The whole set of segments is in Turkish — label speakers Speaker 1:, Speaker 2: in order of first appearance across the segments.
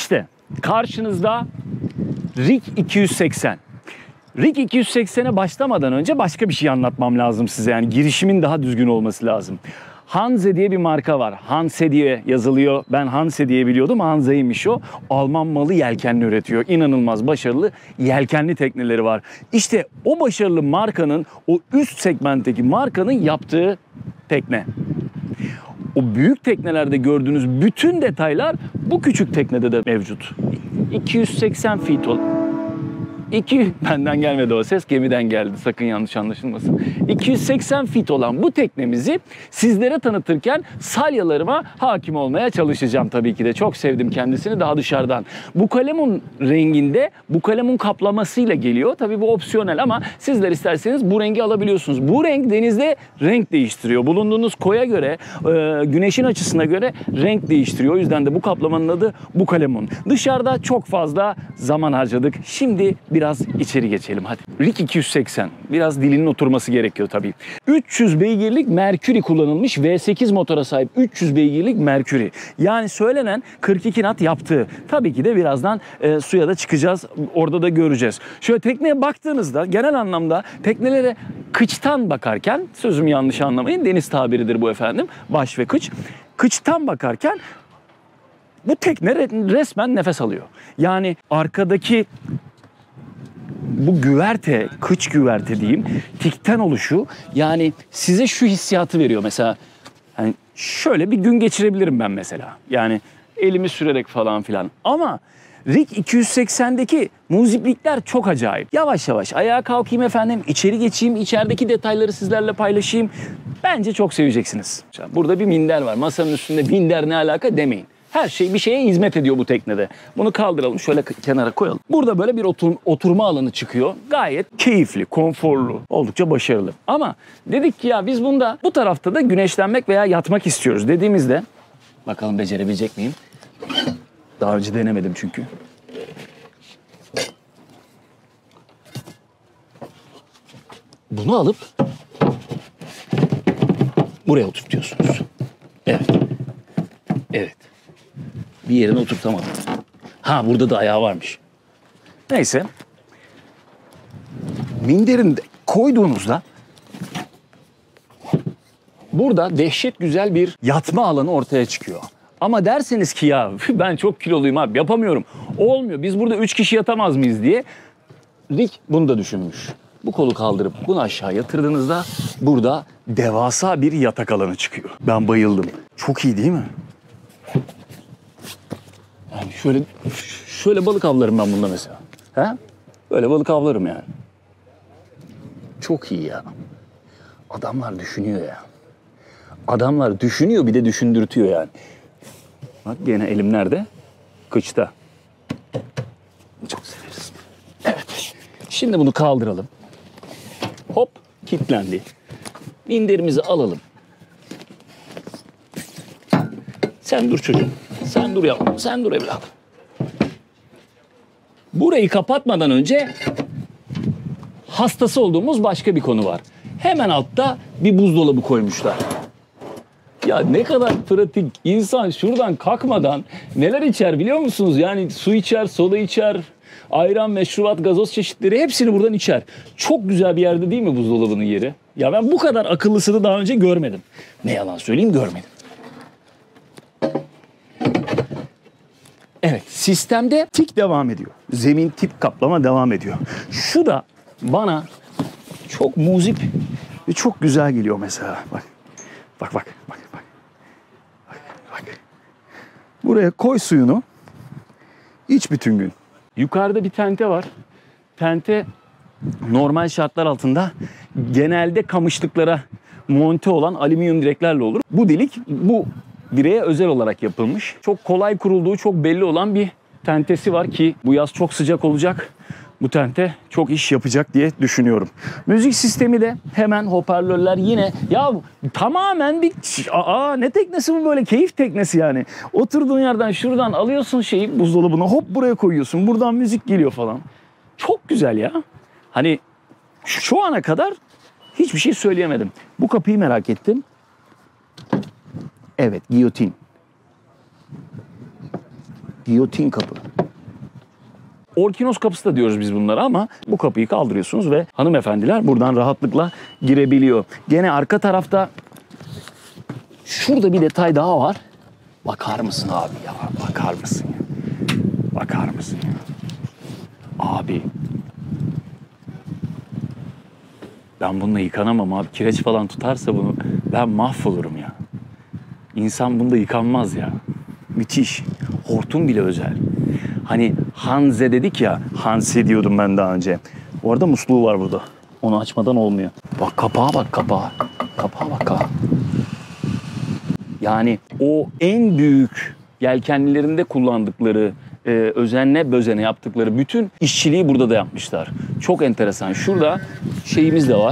Speaker 1: İşte karşınızda Rig 280. Rig 280'e başlamadan önce başka bir şey anlatmam lazım size. Yani girişimin daha düzgün olması lazım. Hanze diye bir marka var. Hanse diye yazılıyor. Ben Hanse diye biliyordum. Hanze'ymiş o. Alman malı yelkenli üretiyor. İnanılmaz başarılı yelkenli tekneleri var. İşte o başarılı markanın, o üst segmentteki markanın yaptığı tekne. O büyük teknelerde gördüğünüz bütün detaylar bu küçük teknede de mevcut. 280 feet benden gelmedi o ses, gemiden geldi. Sakın yanlış anlaşılmasın. 280 feet olan bu teknemizi sizlere tanıtırken salyalarıma hakim olmaya çalışacağım tabii ki de. Çok sevdim kendisini daha dışarıdan. Bukalemun renginde, Bukalemun kaplamasıyla geliyor. Tabii bu opsiyonel ama sizler isterseniz bu rengi alabiliyorsunuz. Bu renk denizde renk değiştiriyor. Bulunduğunuz koya göre, güneşin açısına göre renk değiştiriyor. O yüzden de bu kaplamanın adı Bukalemun. Dışarıda çok fazla zaman harcadık. Şimdi biraz içeri geçelim hadi. Rig 280. Biraz dilinin oturması gerekiyor tabii. 300 beygirlik Mercury kullanılmış V8 motora sahip 300 beygirlik Mercury. Yani söylenen 42 knot yaptığı. Tabii ki de birazdan suya da çıkacağız. Orada da göreceğiz. Şöyle tekneye baktığınızda genel anlamda teknelere kıçtan bakarken, sözümü yanlış anlamayın, deniz tabiridir bu efendim. Baş ve kıç. Kıçtan bakarken bu tekne resmen nefes alıyor. Yani arkadaki bu güverte, kıç güverte diyeyim, tikten oluşu yani size şu hissiyatı veriyor mesela. Yani şöyle bir gün geçirebilirim ben mesela. Yani elimi sürerek falan filan. Ama Rig 280'deki muziplikler çok acayip. Yavaş yavaş ayağa kalkayım efendim, içeri geçeyim, içerideki detayları sizlerle paylaşayım. Bence çok seveceksiniz. Burada bir minder var. Masanın üstünde minder ne alaka demeyin. Her şey bir şeye hizmet ediyor bu teknede. Bunu kaldıralım, şöyle kenara koyalım. Burada böyle bir oturma alanı çıkıyor. Gayet keyifli, konforlu, oldukça başarılı. Ama dedik ki ya biz bunda bu tarafta da güneşlenmek veya yatmak istiyoruz dediğimizde bakalım becerebilecek miyim? Daha önce denemedim çünkü. Bunu alıp buraya oturtuyorsunuz. Evet. Evet. Bir yerine oturtamadım. Ha burada da ayağı varmış. Neyse. Minderini de koyduğunuzda burada dehşet güzel bir yatma alanı ortaya çıkıyor. Ama derseniz ki ya ben çok kiloluyum abi yapamıyorum. Olmuyor. Biz burada 3 kişi yatamaz mıyız diye Rig bunu da düşünmüş. Bu kolu kaldırıp bunu aşağı yatırdığınızda burada devasa bir yatak alanı çıkıyor. Ben bayıldım. Çok iyi değil mi? Yani şöyle balık avlarım ben bunda mesela. He? Böyle balık avlarım yani. Çok iyi ya. Adamlar düşünüyor ya. Adamlar düşünüyor bir de düşündürtüyor yani. Bak gene elim nerede? Kıçta. Çok severiz. Evet. Şimdi bunu kaldıralım. Hop kilitlendi. Minderimizi alalım. Sen dur çocuğum. Sen dur yavrum. Sen dur evladım. Burayı kapatmadan önce hastası olduğumuz başka bir konu var. Hemen altta bir buzdolabı koymuşlar. Ya ne kadar pratik. İnsan şuradan kalkmadan neler içer biliyor musunuz? Yani su içer, soda içer, ayran, meşrubat, gazoz çeşitleri hepsini buradan içer. Çok güzel bir yerde değil mi buzdolabının yeri? Ya ben bu kadar akıllısını daha önce görmedim. Ne yalan söyleyeyim görmedim. Evet, sistemde tik devam ediyor. Zemin tip kaplama devam ediyor. Şu da bana çok muzip ve çok güzel geliyor mesela. Bak. Bak, bak, bak, bak. Bak, bak. Buraya koy suyunu. İç bütün gün. Yukarıda bir tente var. Tente normal şartlar altında genelde kamışlıklara monte olan alüminyum direklerle olur. Bu delik bu direğe özel olarak yapılmış. Çok kolay kurulduğu çok belli olan bir tentesi var ki bu yaz çok sıcak olacak. Bu tente çok iş yapacak diye düşünüyorum. Müzik sistemi de hemen hoparlörler yine. Ya tamamen bir... ne teknesi bu böyle? Keyif teknesi yani. Oturduğun yerden şuradan alıyorsun şeyi buzdolabına hop buraya koyuyorsun. Buradan müzik geliyor falan. Çok güzel ya. Hani şu ana kadar hiçbir şey söyleyemedim. Bu kapıyı merak ettim. Evet, giyotin. Giyotin kapı. Orkinos kapısı da diyoruz biz bunlara ama bu kapıyı kaldırıyorsunuz ve hanımefendiler buradan rahatlıkla girebiliyor. Gene arka tarafta şurada bir detay daha var. Bakar mısın abi ya? Bakar mısın ya? Bakar mısın ya? Abi. Ben bununla yıkanamam abi. Kireç falan tutarsa bunu ben mahvolurum ya. İnsan bunda yıkanmaz ya. Müthiş. Hortum bile özel. Hani Hanze dedik ya. Hanse diyordum ben daha önce. Bu arada musluğu var burada. Onu açmadan olmuyor. Bak kapağa bak kapağa. Kapağa bak kapağa. Yani o en büyük yelkenlilerinde kullandıkları, özenle bözene yaptıkları bütün işçiliği burada da yapmışlar. Çok enteresan. Şurada şeyimiz de var.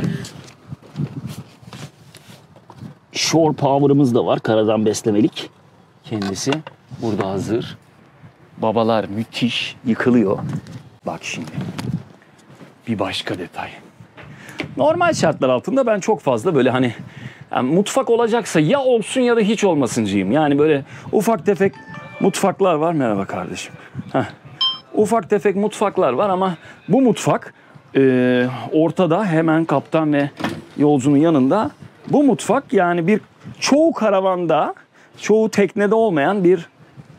Speaker 1: Shore Power'ımız da var. Karadan beslemelik. Kendisi burada hazır. Babalar müthiş. Yıkılıyor. Bak şimdi. Bir başka detay. Normal şartlar altında ben çok fazla böyle hani yani mutfak olacaksa ya olsun ya da hiç olmasıncıyım. Yani böyle ufak tefek mutfaklar var. Merhaba kardeşim. Heh. Ufak tefek mutfaklar var ama bu mutfak ortada hemen kaptan ve yolcunun yanında. Bu mutfak yani bir çoğu karavanda, çoğu teknede olmayan bir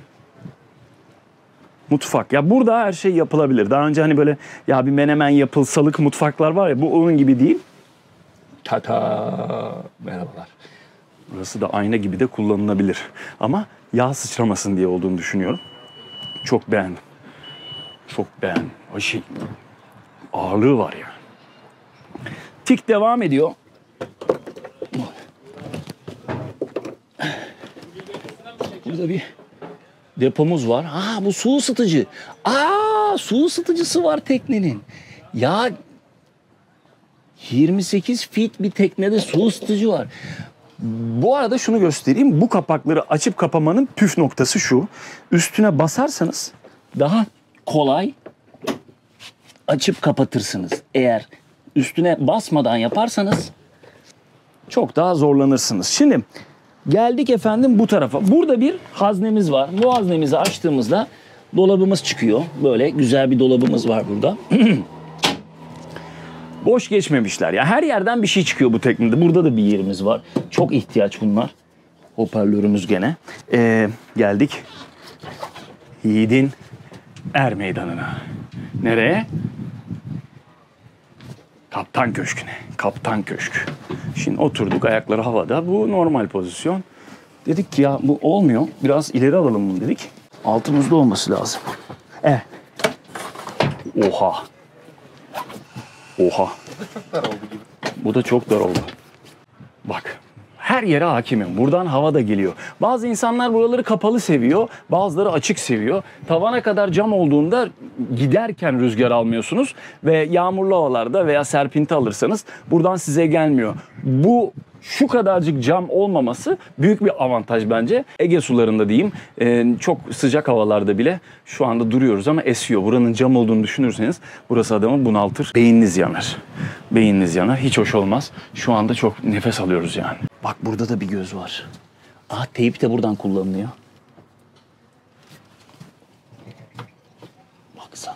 Speaker 1: mutfak. Ya burada her şey yapılabilir. Daha önce hani böyle ya bir menemen yapılsalık mutfaklar var ya, bu onun gibi değil. Tata. Merhabalar. Burası da ayna gibi de kullanılabilir. Ama yağ sıçramasın diye olduğunu düşünüyorum. Çok beğendim. Çok beğendim. O şey ağırlığı var ya. Tik devam ediyor. Burada bir depomuz var. Ha, bu su ısıtıcı. Su ısıtıcısı var teknenin. Ya 28 feet bir teknede su ısıtıcı var. Bu arada şunu göstereyim. Bu kapakları açıp kapamanın püf noktası şu. Üstüne basarsanız daha kolay açıp kapatırsınız. Eğer üstüne basmadan yaparsanız çok daha zorlanırsınız. Şimdi geldik efendim bu tarafa. Burada bir haznemiz var. Bu haznemizi açtığımızda dolabımız çıkıyor. Böyle güzel bir dolabımız var burada. Boş geçmemişler. Ya her yerden bir şey çıkıyor bu teknede. Burada da bir yerimiz var. Çok ihtiyaç bunlar. Hoparlörümüz gene. Geldik Yiğidin Er Meydanı'na. Nereye? Kaptan Köşkü'ne. Kaptan Köşkü. Şimdi oturduk, ayakları havada. Bu normal pozisyon. Dedik ki ya bu olmuyor. Biraz ileri alalım bunu dedik. Altımızda olması lazım. Oha. Oha.
Speaker 2: Çok dar oldu gibi.
Speaker 1: Bu da çok dar oldu. Bak. Her yere hakimim. Buradan hava da geliyor. Bazı insanlar buraları kapalı seviyor. Bazıları açık seviyor. Tavana kadar cam olduğunda giderken rüzgar almıyorsunuz. Ve yağmurlu havalarda veya serpinti alırsanız buradan size gelmiyor. Bu şu kadarcık cam olmaması büyük bir avantaj bence. Ege sularında diyeyim. Çok sıcak havalarda bile şu anda duruyoruz ama esiyor. Buranın cam olduğunu düşünürseniz burası adamı bunaltır. Beyniniz yanar. Beyniniz yanar. Hiç hoş olmaz. Şu anda çok nefes alıyoruz yani. Bak burada da bir göz var. Teyp de buradan kullanılıyor. Baksana.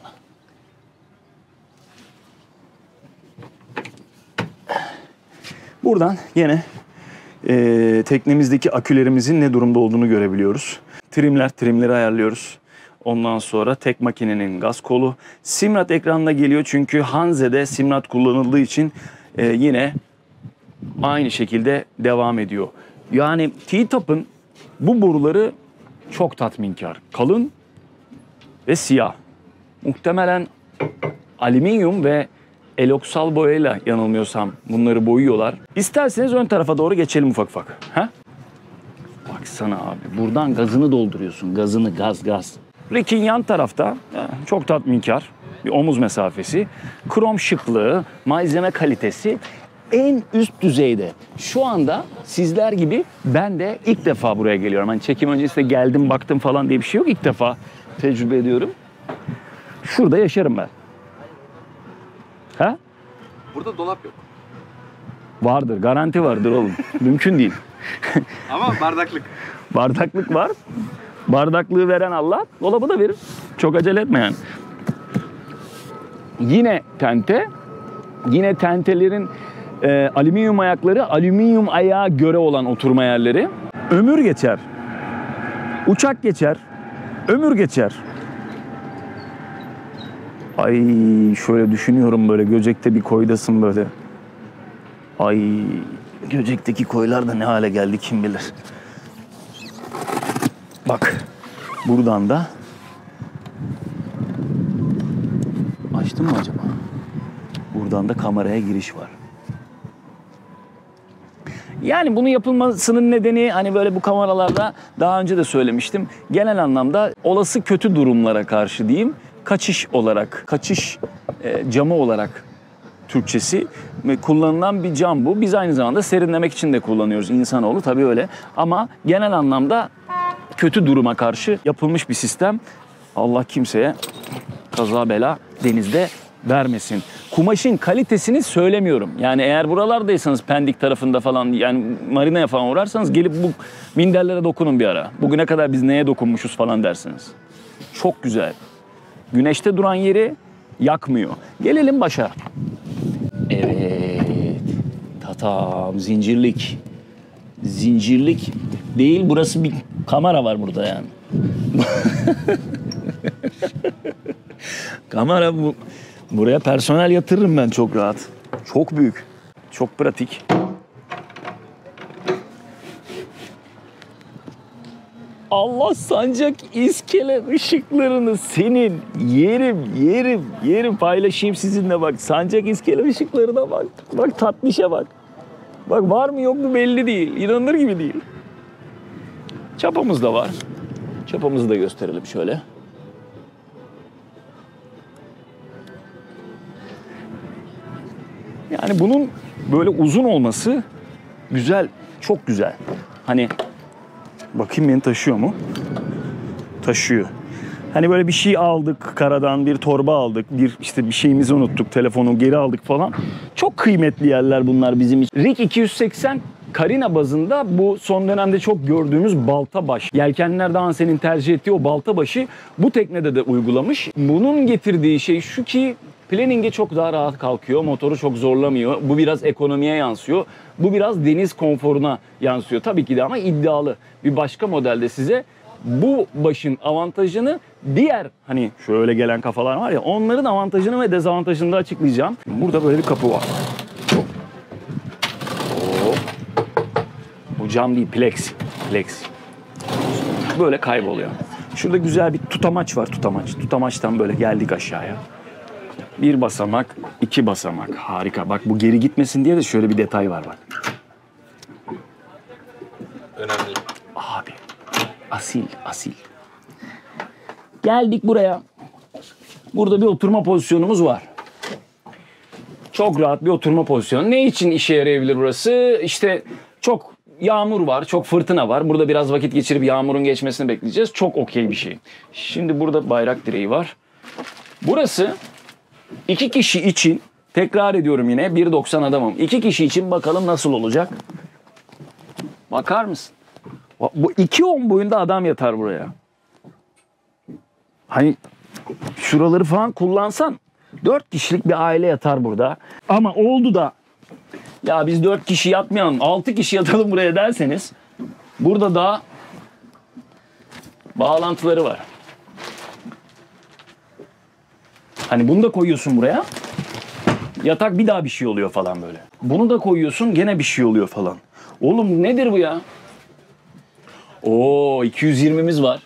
Speaker 1: Buradan yine teknemizdeki akülerimizin ne durumda olduğunu görebiliyoruz. Trimleri ayarlıyoruz. Ondan sonra tek makinenin gaz kolu. Simrad ekranına geliyor çünkü Hanze'de Simrad kullanıldığı için yine aynı şekilde devam ediyor. Yani T-Top'un bu boruları çok tatminkar. Kalın ve siyah. Muhtemelen alüminyum ve eloksal boyayla yanılmıyorsam bunları boyuyorlar. İsterseniz ön tarafa doğru geçelim ufak ufak. Ha? Baksana abi, buradan gazını dolduruyorsun. Gazını, gaz. Rick'in yan tarafta çok tatminkar bir omuz mesafesi. Krom şıklığı, malzeme kalitesi en üst düzeyde. Şu anda sizler gibi ben de ilk defa buraya geliyorum. Hani çekim öncesinde geldim baktım falan diye bir şey yok. İlk defa tecrübe ediyorum. Şurada yaşarım ben. Ha?
Speaker 2: Burada dolap yok.
Speaker 1: Vardır, garanti vardır oğlum. Mümkün değil.
Speaker 2: Ama bardaklık.
Speaker 1: Bardaklık var. Bardaklığı veren Allah, dolabı da verir. Çok acele etme yani. Yine tente. Yine tentelerin alüminyum ayakları, alüminyum ayağa göre olan oturma yerleri. Ömür geçer. Uçak geçer. Ömür geçer. Ay şöyle düşünüyorum, böyle Göcek'te bir koydasın böyle. Ay Göcek'teki koylar da ne hale geldi kim bilir. Bak buradan da açtım mı acaba? Buradan da kameraya giriş var. Yani bunu yapılmasının nedeni, hani böyle bu kameralarda daha önce de söylemiştim. Genel anlamda olası kötü durumlara karşı diyeyim, kaçış olarak, kaçış camı olarak Türkçesi kullanılan bir cam bu. Biz aynı zamanda serinlemek için de kullanıyoruz, insanoğlu tabii öyle. Ama genel anlamda kötü duruma karşı yapılmış bir sistem. Allah kimseye kaza bela denizde vermesin. Kumaşın kalitesini söylemiyorum. Yani eğer buralardaysanız, Pendik tarafında falan, yani marinaya falan uğrarsanız gelip bu minderlere dokunun bir ara. Bugüne kadar biz neye dokunmuşuz falan dersiniz. Çok güzel. Güneşte duran yeri yakmıyor. Gelelim başa. Evet. Tatam, zincirlik. Zincirlik değil, burası bir kamera var burada yani. Kamera bu. Buraya personel yatırırım ben çok rahat. Çok büyük. Çok pratik. Allah sancak iskele ışıklarını senin yerim paylaşayım sizinle bak. Sancak iskele ışıklarına bak. Bak tatlışa bak. Bak var mı yok mu belli değil. İnanılır gibi değil. Çapamız da var. Çapamızı da gösterelim şöyle. Yani bunun böyle uzun olması güzel, çok güzel. Hani bakayım beni taşıyor mu? Taşıyor. Hani böyle bir şey aldık karadan, bir torba aldık, bir şeyimizi unuttuk, telefonu geri aldık falan. Çok kıymetli yerler bunlar bizim için. Rig 280 Carina bazında bu son dönemde çok gördüğümüz balta baş. Yelkenler daha senin tercih ettiği o balta başı bu teknede de uygulamış. Bunun getirdiği şey şu ki planning'e çok daha rahat kalkıyor. Motoru çok zorlamıyor. Bu biraz ekonomiye yansıyor. Bu biraz deniz konforuna yansıyor. Tabii ki de ama iddialı. Bir başka modelde size bu başın avantajını, diğer hani şöyle gelen kafalar var ya, onların avantajını ve dezavantajını da açıklayacağım. Burada böyle bir kapı var. Bu cam değil, plexi. Böyle kayboluyor. Şurada güzel bir tutamaç var, tutamaç. Tutamaçtan böyle geldik aşağıya. Bir basamak, iki basamak. Harika. Bak bu geri gitmesin diye de şöyle bir detay var bak.
Speaker 2: Önemli.
Speaker 1: Abi. Asil. Geldik buraya. Burada bir oturma pozisyonumuz var. Çok rahat bir oturma pozisyonu. Ne için işe yarayabilir burası? İşte çok yağmur var, çok fırtına var. Burada biraz vakit geçirip yağmurun geçmesini bekleyeceğiz. Çok okey bir şey. Şimdi burada bayrak direği var. Burası 2 kişi için, tekrar ediyorum yine 1.90 adamım. 2 kişi için bakalım nasıl olacak? Bakar mısın? Bu 2.10 boyunda adam yatar buraya. Hani şuraları falan kullansan 4 kişilik bir aile yatar burada. Ama oldu da ya biz 4 kişi yatmayalım, 6 kişi yatalım buraya derseniz burada da bağlantıları var. Hani bunu da koyuyorsun buraya. Yatak bir daha bir şey oluyor falan böyle. Bunu da koyuyorsun gene bir şey oluyor falan. Oğlum nedir bu ya? Oo 220'miz var.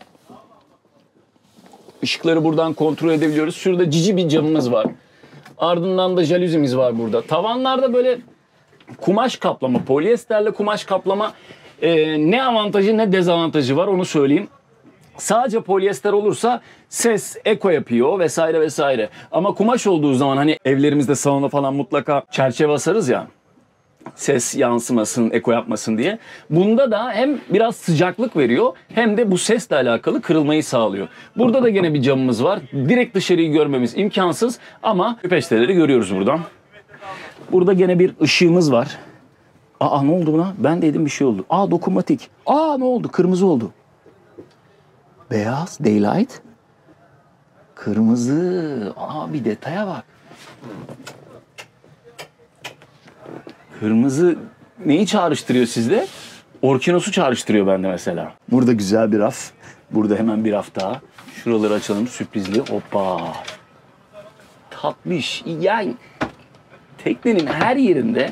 Speaker 1: Işıkları buradan kontrol edebiliyoruz. Şurada cici bir camımız var. Ardından da jalüzimiz var burada. Tavanlarda böyle kumaş kaplama, polyesterle kumaş kaplama ne avantajı ne dezavantajı var onu söyleyeyim. Sadece polyester olursa ses eko yapıyor vesaire vesaire. Ama kumaş olduğu zaman hani evlerimizde, salonda falan mutlaka çerçeve asarız ya. Ses yansımasın, eko yapmasın diye. Bunda da hem biraz sıcaklık veriyor hem de bu sesle alakalı kırılmayı sağlıyor. Burada da gene bir camımız var. Direkt dışarıyı görmemiz imkansız ama peşteleri görüyoruz buradan. Burada gene bir ışığımız var. Aa ne oldu buna? Ben dedim bir şey oldu. Aa dokunmatik. Aa ne oldu? Kırmızı oldu. Beyaz, daylight. Kırmızı. Aa, bir detaya bak. Kırmızı neyi çağrıştırıyor sizde? Orkinos'u çağrıştırıyor bende mesela. Burada güzel bir raf. Burada hemen bir raf daha. Şuraları açalım, sürprizli. Hoppa. Tatlış. Yani teknenin her yerinde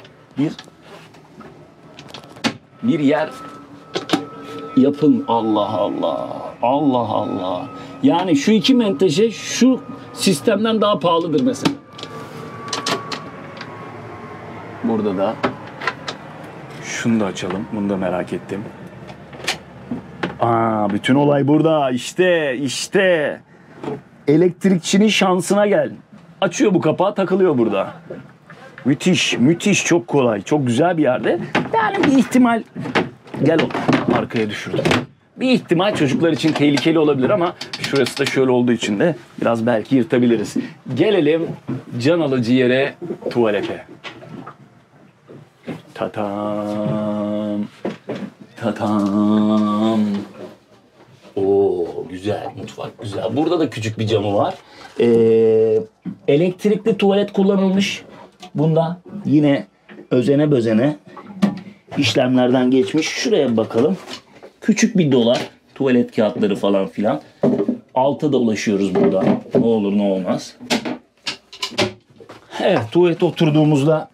Speaker 1: bir yer yapın. Allah Allah. Allah Allah. Yani şu iki menteşe şu sistemden daha pahalıdır mesela. Burada da şunu da açalım. Bunu da merak ettim. Aa, bütün olay burada. İşte. Elektrikçinin şansına gel. Açıyor bu kapağı, takılıyor burada. Müthiş, çok kolay. Çok güzel bir yerde. Yani bir ihtimal... Gel oğlum, arkaya düşürdüm. Bir ihtimal çocuklar için tehlikeli olabilir ama şurası da şöyle olduğu için de biraz belki yırtabiliriz. Gelelim can alıcı yere, tuvalete. Tatam. Oo, güzel, mutfak güzel. Burada da küçük bir camı var. Elektrikli tuvalet kullanılmış. Bunda yine özene bözene işlemlerden geçmiş. Şuraya bakalım. Küçük bir dolap. Tuvalet kağıtları falan filan. Alta da ulaşıyoruz burada. Ne olur ne olmaz. Evet, tuvalete oturduğumuzda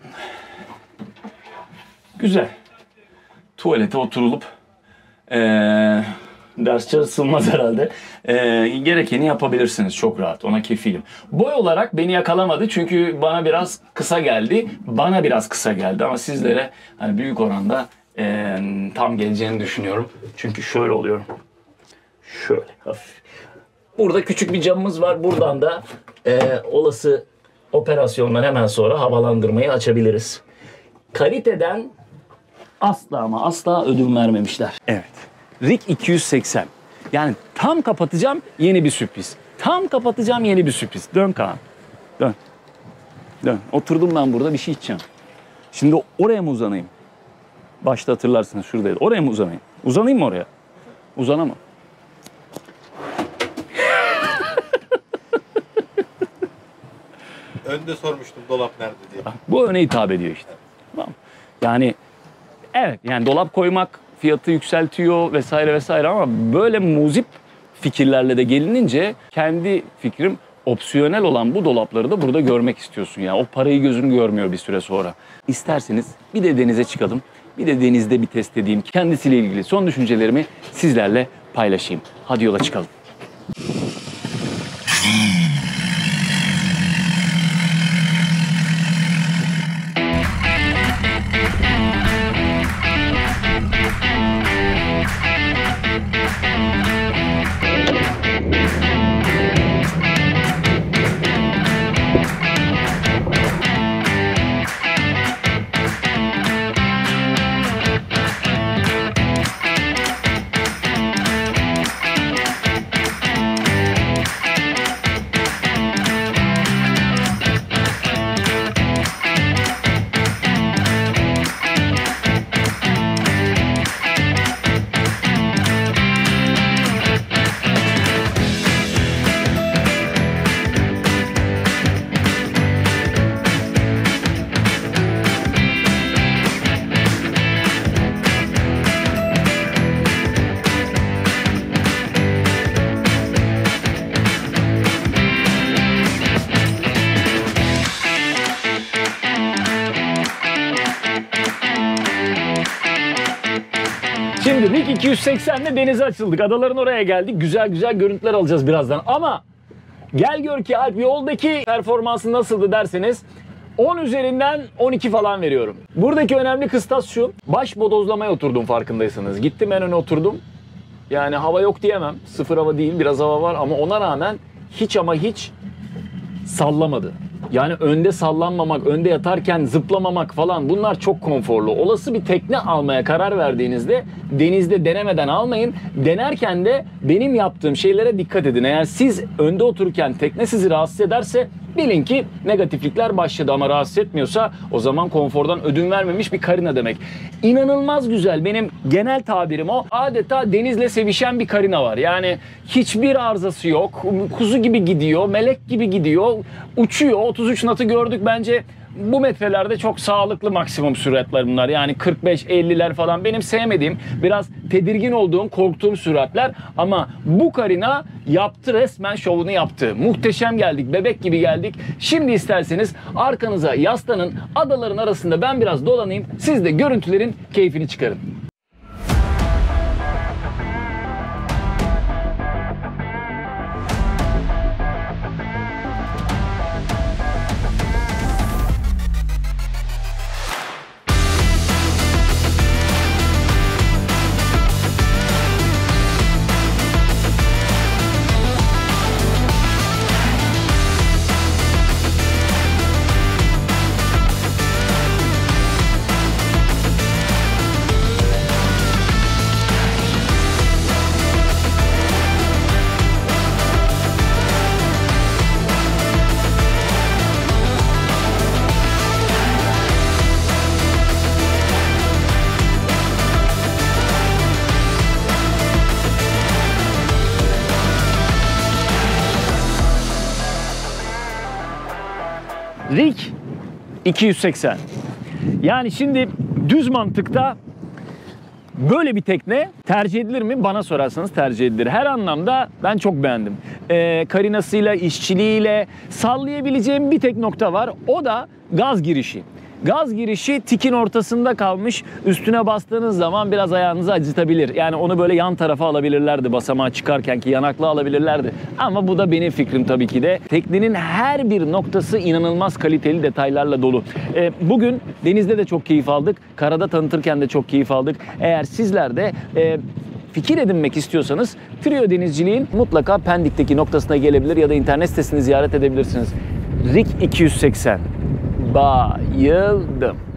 Speaker 1: güzel. Tuvalete oturulup ders çalışılmaz herhalde. Gerekeni yapabilirsiniz çok rahat. Ona kefilim. Boy olarak beni yakalamadı çünkü bana biraz kısa geldi. Ama sizlere hani büyük oranda tam geleceğini düşünüyorum. Çünkü şöyle oluyorum. Şöyle hafif. Burada küçük bir camımız var. Buradan da olası operasyondan hemen sonra havalandırmayı açabiliriz. Kaliteden asla ama asla ödün vermemişler. Evet. Rig 280. Yani tam kapatacağım, yeni bir sürpriz. Dön Kaan. Dön. Oturdum ben burada, bir şey içeceğim. Şimdi oraya mı uzanayım? Başta hatırlarsınız şuradaydı. Oraya mı uzanayım? Uzanayım mı oraya? Uzanamam.
Speaker 2: Önde sormuştum dolap nerede diye.
Speaker 1: Bu öne hitap ediyor işte. Tamam. Yani evet, yani dolap koymak fiyatı yükseltiyor vesaire ama böyle muzip fikirlerle de gelinince kendi fikrim opsiyonel olan bu dolapları da burada görmek istiyorsun. Yani o parayı gözün görmüyor bir süre sonra. İsterseniz bir de denize çıkalım. Bir de denizde bir test edeyim. Kendisiyle ilgili son düşüncelerimi sizlerle paylaşayım. Hadi yola çıkalım. Şimdi Rig 280'le denize açıldık. Adaların oraya geldik. Güzel görüntüler alacağız birazdan. Ama gel gör ki Alp, yoldaki performansı nasıldı derseniz 10 üzerinden 12 falan veriyorum. Buradaki önemli kıstas şu. Baş bodozlamaya oturdum farkındaysanız. Gittim en öne oturdum. Yani hava yok diyemem. Sıfır hava değil, biraz hava var ama ona rağmen hiç sallamadı. Yani önde sallanmamak, önde yatarken zıplamamak falan, bunlar çok konforlu. Olası bir tekne almaya karar verdiğinizde denizde denemeden almayın. Denerken de benim yaptığım şeylere dikkat edin. Eğer siz önde otururken tekne sizi rahatsız ederse bilin ki negatiflikler başladı, ama rahatsız etmiyorsa o zaman konfordan ödün vermemiş bir karina demek. İnanılmaz güzel. Benim genel tabirim o. Adeta denizle sevişen bir karina var. Yani hiçbir arızası yok. Kuzu gibi gidiyor, melek gibi gidiyor, uçuyor. 33 knot'u gördük. Bence bu metrelerde çok sağlıklı maksimum süratler bunlar. Yani 45-50'ler falan benim sevmediğim, biraz tedirgin olduğum, korktuğum süratler. Ama bu karina yaptı, resmen şovunu yaptı. Muhteşem geldik, bebek gibi geldik. Şimdi isterseniz arkanıza yaslanın, adaların arasında ben biraz dolanayım. Siz de görüntülerin keyfini çıkarın. Rig 280. Yani şimdi düz mantıkta böyle bir tekne tercih edilir mi? Bana sorarsanız tercih edilir. Her anlamda ben çok beğendim. Karinasıyla, işçiliğiyle sallayabileceğim bir tek nokta var. O da gaz girişi. Gaz girişi tikin ortasında kalmış. Üstüne bastığınız zaman biraz ayağınızı acıtabilir. Yani onu böyle yan tarafa alabilirlerdi, basamağa çıkarken ki yanaklı alabilirlerdi. Ama bu da benim fikrim tabii ki de. Teknenin her bir noktası inanılmaz kaliteli detaylarla dolu. Bugün denizde de çok keyif aldık. Karada tanıtırken de çok keyif aldık. Eğer sizler de fikir edinmek istiyorsanız Trio Denizciliğin mutlaka Pendik'teki noktasına gelebilir ya da internet sitesini ziyaret edebilirsiniz. Rig 280. Bayıldım.